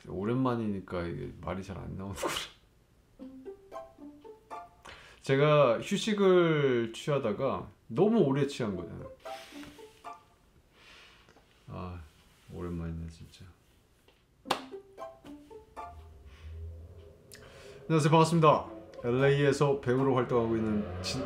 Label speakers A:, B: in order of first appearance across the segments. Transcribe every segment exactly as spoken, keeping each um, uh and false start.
A: 오랜만이니까 이게 말이 잘 안 나오는구나. 제가 휴식을 취하다가 너무 오래 취한 거잖아요. 아, 오랜만이네 진짜. 안녕하세요, 반갑습니다. 엘에이에서 배우로 활동하고 있는 진...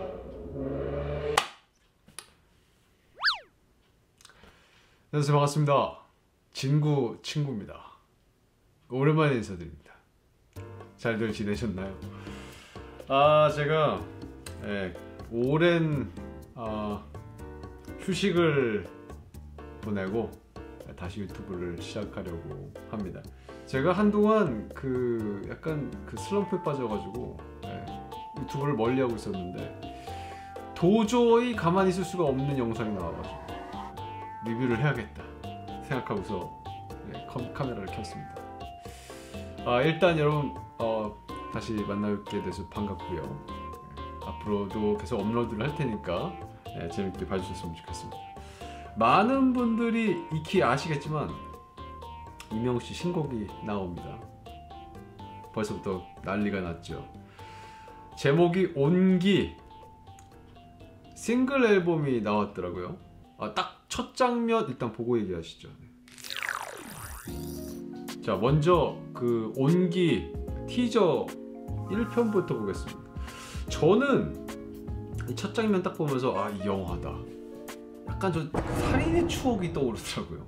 A: 안녕하세요, 반갑습니다. 진구 친구입니다. 오랜만에 인사드립니다. 잘들 지내셨나요? 아, 제가 예, 오랜 아, 휴식을 보내고 다시 유튜브를 시작하려고 합니다. 제가 한동안 그 약간 그 슬럼프에 빠져가지고 예, 유튜브를 멀리하고 있었는데 도저히 가만히 있을 수가 없는 영상이 나와가지고 리뷰를 해야겠다 생각하고서 예, 카메라를 켰습니다. 아, 일단 여러분 어, 다시 만나게 돼서 반갑고요. 예, 앞으로도 계속 업로드를 할 테니까 예, 재밌게 봐주셨으면 좋겠습니다. 많은 분들이 익히 아시겠지만 이명웅씨 신곡이 나옵니다. 벌써부터 난리가 났죠. 제목이 온기. 싱글 앨범이 나왔더라고요. 아, 딱 첫 장면 일단 보고 얘기하시죠. 자, 먼저 그 온기 티저 일 편부터 보겠습니다. 저는 이 첫 장면 딱 보면서 아, 이 영화다. 약간 저 살인의 추억이 떠오르더라고요.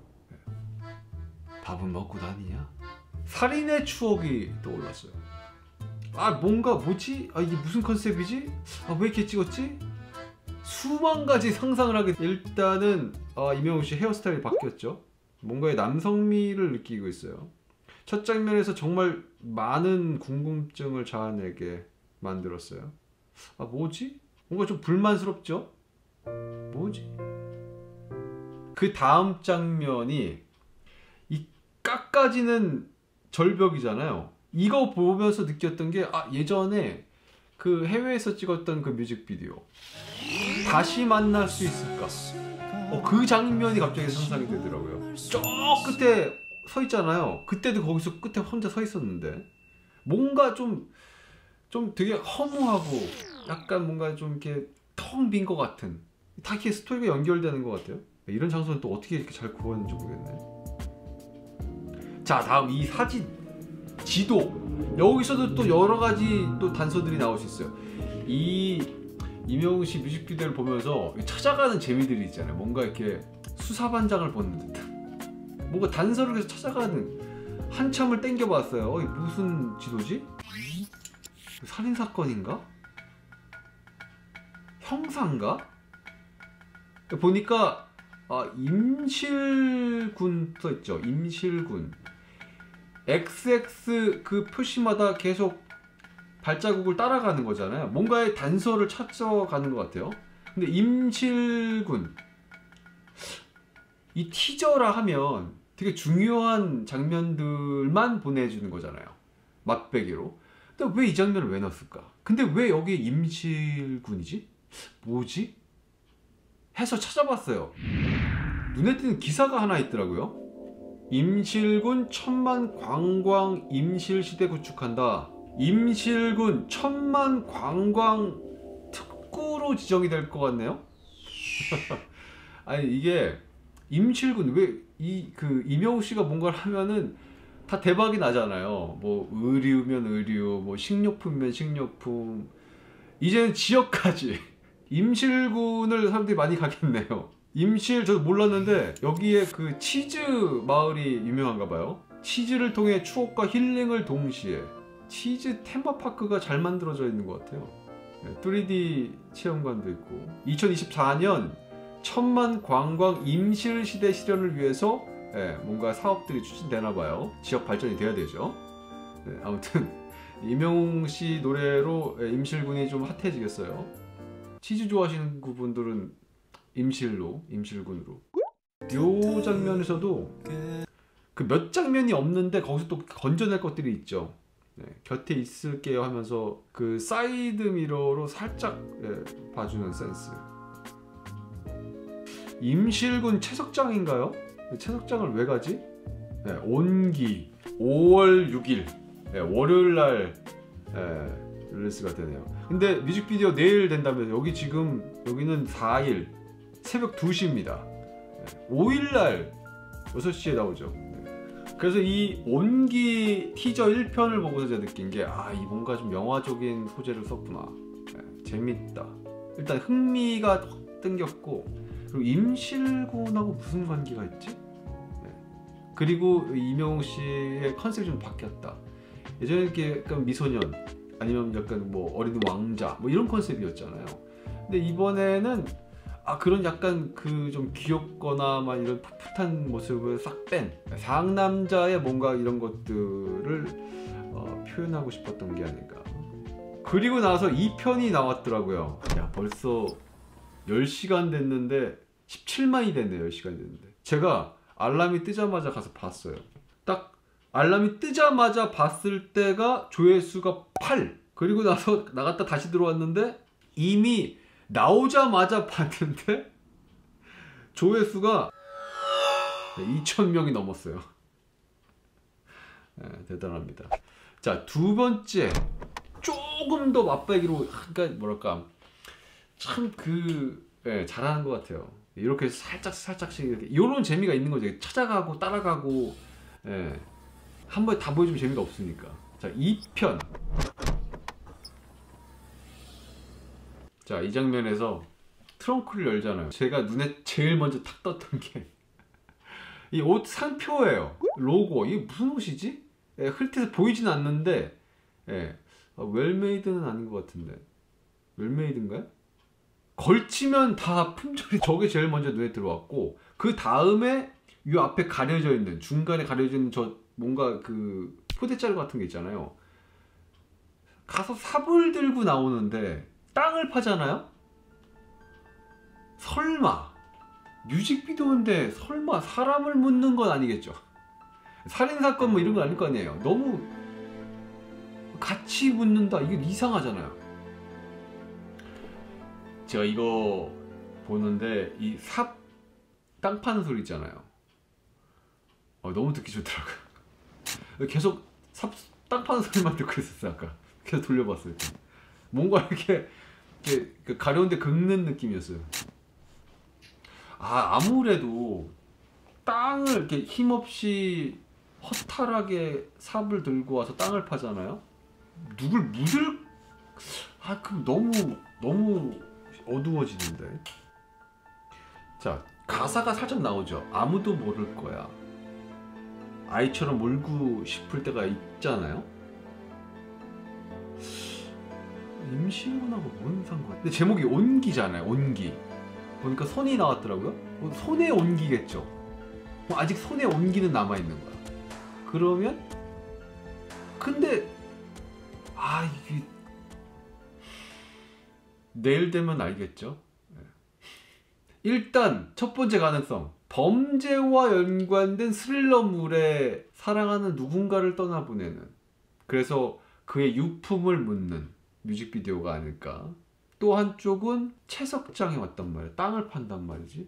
A: 밥은 먹고 다니냐? 살인의 추억이 떠올랐어요. 아, 뭔가 뭐지? 아, 이게 무슨 컨셉이지? 아, 왜 이렇게 찍었지? 수만 가지 상상을 하게. 일단은 아, 이명웅 씨 헤어스타일이 바뀌었죠. 뭔가의 남성미를 느끼고 있어요. 첫 장면에서 정말 많은 궁금증을 자아내게 만들었어요. 아, 뭐지? 뭔가 좀 불만스럽죠? 뭐지? 그 다음 장면이 이 깎아지는 절벽이잖아요. 이거 보면서 느꼈던 게 아, 예전에 그 해외에서 찍었던 그 뮤직비디오 다시 만날 수 있을까? 어, 그 장면이 갑자기 상상이 되더라고요. 저 끝에 서 있잖아요. 그때도 거기서 끝에 혼자 서 있었는데 뭔가 좀 좀 되게 허무하고 약간 뭔가 좀 이렇게 텅 빈 것 같은, 다 이렇게 스토리가 연결되는 것 같아요. 이런 장소는 또 어떻게 이렇게 잘 구하는지 모르겠네. 자, 다음 이 사진 지도. 여기서도 또 여러 가지 또 단서들이 나올 수 있어요. 이 이명웅 씨 뮤직비디오를 보면서 찾아가는 재미들이 있잖아요. 뭔가 이렇게 수사반장을 보는 듯한, 뭔가 단서를 계속 찾아가는, 한참을 땡겨봤어요. 어, 무슨 지도지? 살인사건인가? 형사인가? 보니까 아, 임실군 써있죠. 임실군. 엑스엑스 그 표시마다 계속 발자국을 따라가는 거잖아요. 뭔가의 단서를 찾아가는 것 같아요. 근데 임실군, 이 티저라 하면 되게 중요한 장면들만 보내주는 거잖아요. 맛배기로. 근데 왜 이 장면을 왜 넣었을까? 근데 왜 여기 임실군이지? 뭐지? 해서 찾아봤어요. 눈에 띄는 기사가 하나 있더라고요. 임실군 천만 관광 임실시대 구축한다. 임실군 천만 관광 특구로 지정이 될 것 같네요. 아니, 이게 임실군, 왜 이 그 이명웅 씨가 뭔가를 하면은 다 대박이 나잖아요. 뭐 의류면 의류, 뭐 식료품면 식료품, 이제는 지역까지. 임실군을 사람들이 많이 가겠네요. 임실 저도 몰랐는데 여기에 그 치즈 마을이 유명한가 봐요. 치즈를 통해 추억과 힐링을 동시에. 치즈 테마파크가 잘 만들어져 있는 것 같아요. 쓰리디 체험관도 있고. 이천이십사 년 천만 관광 임실시대 실현을 위해서 예, 뭔가 사업들이 추진되나 봐요. 지역 발전이 돼야 되죠. 예, 아무튼 이명웅 씨 노래로 예, 임실군이 좀 핫해지겠어요. 치즈 좋아하시는 분들은 임실로, 임실군으로. 요 장면에서도 그 몇 장면이 없는데 거기서 또 건져낼 것들이 있죠. 네, 곁에 있을게요 하면서 그 사이드 미러로 살짝 예, 봐주는 센스. 임실군 채석장인가요? 채석장을 왜 가지? 네, 온기. 오월 육일 예, 월요일날 예, 릴리스가 되네요. 근데 뮤직비디오 내일 된다면 여기 지금 여기는 사일 새벽 두 시입니다. 예, 오일날 여섯 시에 나오죠. 예. 그래서 이 온기 티저 일 편을 보고서 제가 느낀 게 아, 이 뭔가 좀 영화적인 소재를 썼구나. 예, 재밌다. 일단 흥미가 확 땡겼고, 그리고 임실군하고 무슨 관계가 있지? 예. 그리고 이명웅 씨의 컨셉이 좀 바뀌었다. 예전에 이렇게 약간 미소년 아니면 약간 뭐 어린 왕자 뭐 이런 컨셉이었잖아요. 근데 이번에는 아 그런 약간 그 좀 귀엽거나 막 이런 풋풋한 모습을 싹 뺀 상남자의 뭔가 이런 것들을 어, 표현하고 싶었던 게 아닌가. 그리고 나서 이 편이 나왔더라고요. 야 벌써 열 시간 됐는데 십칠만이 됐네요. 열 시간 됐는데 제가 알람이 뜨자마자 가서 봤어요. 딱 알람이 뜨자마자 봤을 때가 조회수가 팔. 그리고 나서 나갔다 다시 들어왔는데 이미 나오자마자 봤는데 조회수가 이천 명이 넘었어요. 네, 대단합니다. 자, 두 번째 조금 더 맛배기로, 그러니까 뭐랄까 참 그 네, 잘하는 것 같아요. 이렇게 살짝 살짝씩 이렇게 이런 재미가 있는 거죠. 찾아가고 따라가고 네. 한 번에 다 보여주면 재미가 없으니까. 자, 이 편. 자, 이 장면에서 트렁크를 열잖아요. 제가 눈에 제일 먼저 탁 떴던 게 이 옷 상표예요. 로고. 이게 무슨 옷이지? 예, 흘트에서 보이진 않는데 예, 아, 웰메이드는 아닌 것 같은데 웰메이드인가요? 걸치면 다 품절이 저게 제일 먼저 눈에 들어왔고, 그 다음에 이 앞에 가려져 있는 중간에 가려져 있는 저 뭔가 그 포대자루 같은 게 있잖아요. 가서 삽을 들고 나오는데 땅을 파잖아요? 설마 뮤직비디오인데 설마 사람을 묻는 건 아니겠죠? 살인사건 뭐 이런 거 아닐 거 아니에요. 너무 같이 묻는다 이게 이상하잖아요. 제가 이거 보는데 이 삽 땅 파는 소리 있잖아요. 어, 너무 듣기 좋더라고요. 계속 삽 땅 파는 소리만 듣고 있었어요. 아까 계속 돌려봤어요. 뭔가 이렇게, 이렇게 가려운데 긁는 느낌이었어요. 아, 아무래도 땅을 이렇게 힘없이 허탈하게 삽을 들고 와서 땅을 파잖아요. 누굴 묻을? 아, 그럼 너무 너무 어두워지는데. 자, 가사가 살짝 나오죠. 아무도 모를 거야. 아이처럼 울고 싶을 때가 있잖아요. 임시훈하고 뭔 상관? 근데 제목이 온기잖아요. 온기. 보니까 손이 나왔더라고요. 손에 온기겠죠. 아직 손에 온기는 남아 있는 거야. 그러면 근데 아 이게 내일 되면 알겠죠. 일단 첫 번째 가능성, 범죄와 연관된 스릴러물에 사랑하는 누군가를 떠나보내는, 그래서 그의 유품을 묻는 뮤직비디오가 아닐까. 또 한쪽은 채석장에 왔단 말이야. 땅을 판단 말이지.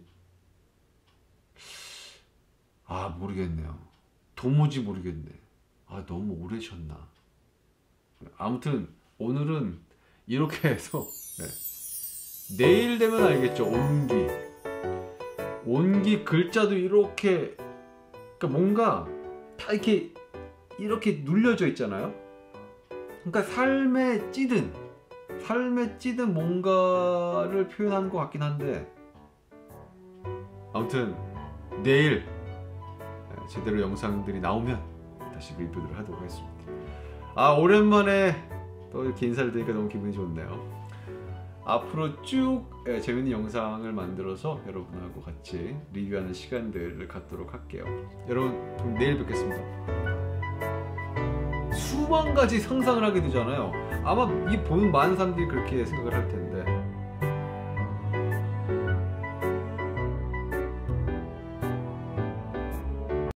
A: 아 모르겠네요. 도무지 모르겠네. 아 너무 오래 쉬었나. 아무튼 오늘은 이렇게 해서 네. 내일 되면 알겠죠. 온기. 온기 글자도 이렇게, 그러니까 뭔가 다 이렇게 이렇게 눌려져 있잖아요. 그러니까 삶에 찌든 삶에 찌든 뭔가를 표현하는 것 같긴 한데, 아무튼 내일 제대로 영상들이 나오면 다시 리뷰를 하도록 하겠습니다. 아 오랜만에 또 이렇게 인사를 드리니까 너무 기분이 좋네요. 앞으로 쭉 재밌는 영상을 만들어서 여러분하고 같이 리뷰하는 시간들을 갖도록 할게요. 여러분 그럼 내일 뵙겠습니다. 수만 가지 상상을 하게 되잖아요. 아마 이 보는 많은 사람들이 그렇게 생각을 할 텐데